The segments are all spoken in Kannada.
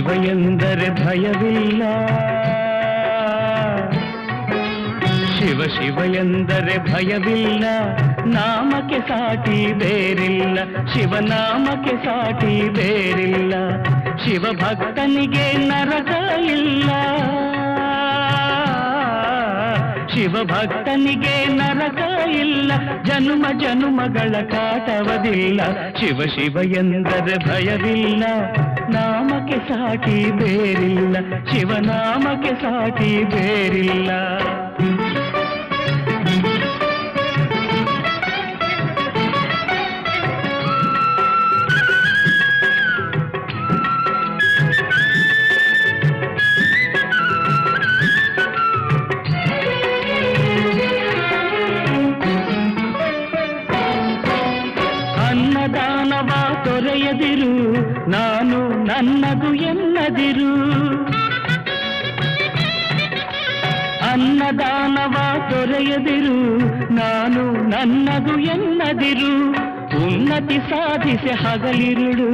ಶಿವ ಎಂದರೆ ಭಯವಿಲ್ಲ, ಶಿವ ಶಿವ ಎಂದರೆ ಭಯವಿಲ್ಲ, ನಾಮಕ್ಕೆ ಸಾಟಿ ಬೇರಿಲ್ಲ, ಶಿವನಾಮಕ್ಕೆ ಸಾಟಿ ಬೇರಿಲ್ಲ, ಶಿವ ಭಕ್ತನಿಗೆ ನರಕ ಇಲ್ಲ, ಶಿವ ಭಕ್ತನಿಗೆ ನರಕ ಇಲ್ಲ, ಜನುಮ ಜನುಮಗಳ ಕಾಟವದಿಲ್ಲ, ಶಿವ ಶಿವ ಎಂದರೆ ಭಯವಿಲ್ಲ, ನಾಮಕ್ಕೆ ಸಾಟಿ ಬೇರಿಲ್ಲ, ಶಿವನಾಮಕ್ಕೆ ಸಾಟಿ ಬೇರಿಲ್ಲ. ಅನ್ನದಾನವ ತೊರೆಯದಿರು, ನಾನು ನನ್ನದು ಎನ್ನದಿರು, ಅನ್ನದಾನವ ತೊರೆಯದಿರು, ನಾನು ನನ್ನದು ಎನ್ನದಿರು, ಉನ್ನತಿ ಸಾಧಿಸಿ ಹಗಲಿರುಳು,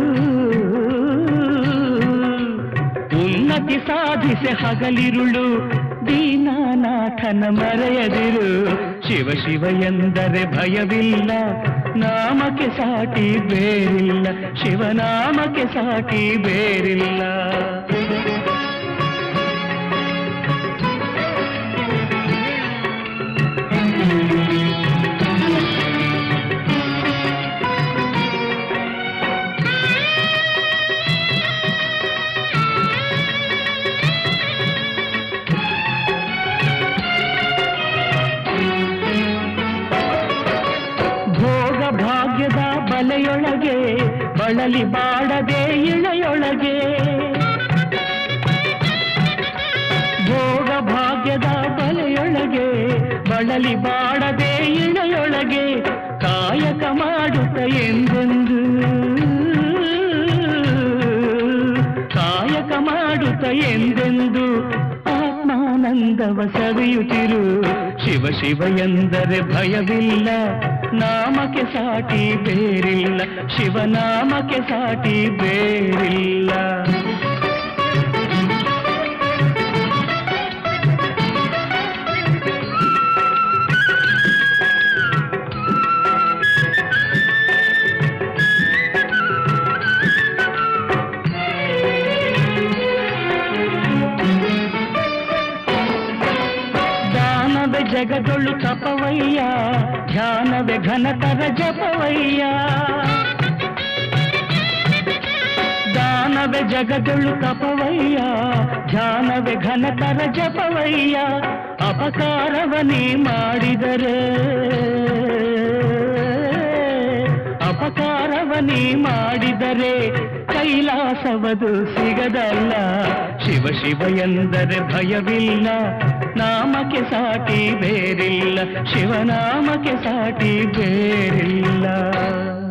ಉನ್ನತಿ ಸಾಧಿಸಿ ಹಗಲಿರುಳು, ದೀನಾನಾಥನ ಮರೆಯದಿರು, ಶಿವ ಶಿವ ಎಂದರೆ ಭಯವಿಲ್ಲ, ನಾಮಕ್ಕೆ ಸಾಟಿ ಬೇರಿಲ್ಲ, ಶಿವನಾಮಕ್ಕೆ ಸಾಟಿ ಬೇರಿಲ್ಲ. ಭಾಗ್ಯದ ಬಲೆಯೊಳಗೆ ಬಳಲಿ ಬಾಡದೆ ಇಳೆಯೊಳಗೆ, ಭೋಗ ಭಾಗ್ಯದ ಬಲೆಯೊಳಗೆ ಬಳಲಿ ಬಾಡದೆ ಇಳೆಯೊಳಗೆ, ಕಾಯಕ ಮಾಡುತ್ತ ಎಂದೆಂದು, ಕಾಯಕ ಮಾಡುತ್ತ ಎಂದೆಂದು, ಆತ್ಮಾನಂದವ ಸವಿಯುತ್ತಿರು, ಶಿವ ಶಿವ ಎಂದರೆ ಭಯವಿಲ್ಲ, ನಾಮಕ್ಕೆ ಸಾಟಿ ಬೇರಿಲ್ಲ, ಶಿವನಾಮಕ್ಕೆ ಸಾಟಿ ಬೇರಿಲ್ಲ. ದಾನವೇ ಜಗದೊಳು ತಪವಯ್ಯ, ಧ್ಯಾನವೇ ಘನತರ ಜಪವಯ್ಯ, ದಾನವೇ ಜಗದೊಳು ತಪವಯ್ಯ, ಧ್ಯಾನವೇ ಘನತರ ಜಪವಯ್ಯ, ಅಪಕಾರವನೇ ಮಾಡಿದರೆ, ಅಪಕಾರವನೇ ಮಾಡಿದರೆ ಕೈಲಾಸವದು ಸಿಗದಲ್ಲ, ಶಿವ ಶಿವ ಎಂದರೆ ಭಯವಿಲ್ಲ, ನಾಮಕ್ಕೆ ಸಾಟಿ ಬೇರಿಲ್ಲ, ಶಿವನಾಮಕ್ಕೆ ಸಾಟಿ ಬೇರಿಲ್ಲ.